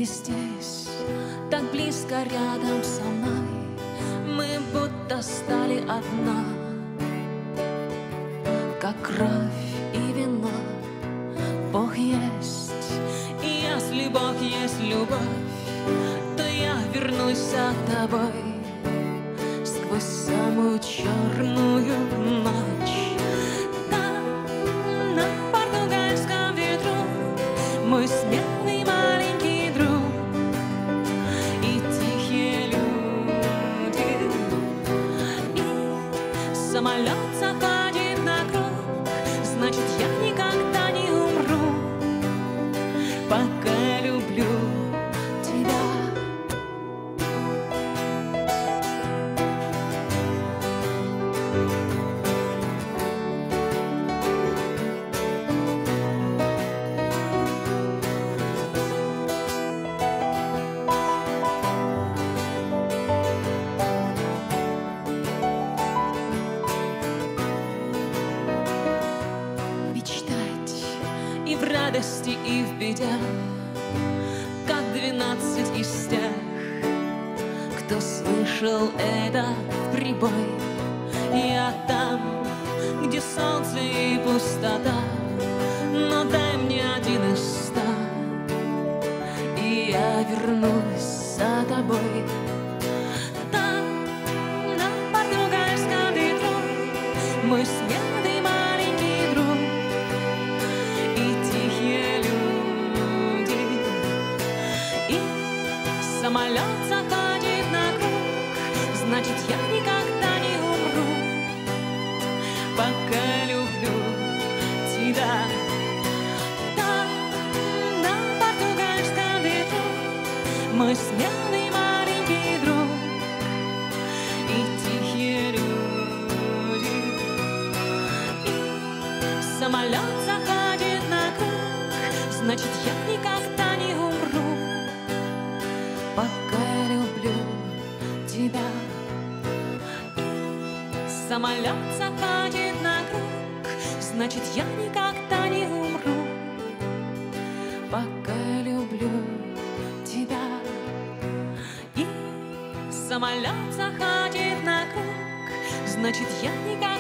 здесь, так близко рядом со мной, мы будто стали одна, как кровь и вино. Бог есть, и если Бог есть любовь, то я вернусь за тобой сквозь самую черную ночь. Там, на португальском ветру, мой смелый маленький друг и тихие люди, и самолет заходит на круг, значит, я никогда не умру, пока люблю тебя. И в радости, и в беде, как 12 из тех, кто слышал этот прибой. Я там, где солнце и пустота, но дай мне один из 100, и я вернусь за тобой. Там, на португальском ветру, мой смелый маленький друг и тихие люди, и самолет заходит на круг, значит, я никогда не умру, пока люблю тебя. Там, на португальском ветру, мой смелый маленький друг и тихие люди, и самолет заходит на круг, значит, я никогда не умру, пока я люблю тебя. Самолет заходит на круг, значит, я никогда не умру, пока я люблю тебя. И самолет заходит на круг, значит, я никогда